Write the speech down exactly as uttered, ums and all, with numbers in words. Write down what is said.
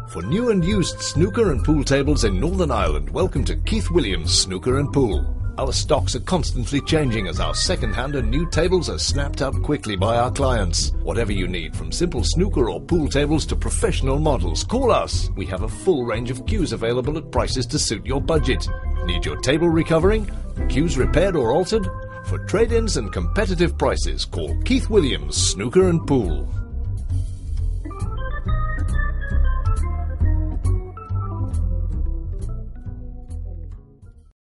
For new and used snooker and pool tables in Northern Ireland, welcome to Keith Williams Snooker and Pool. Our stocks are constantly changing as our second-hand and new tables are snapped up quickly by our clients. Whatever you need, from simple snooker or pool tables to professional models, call us. We have a full range of cues available at prices to suit your budget. Need your table recovering? Cues repaired or altered? For trade-ins and competitive prices, call Keith Williams Snooker and Pool.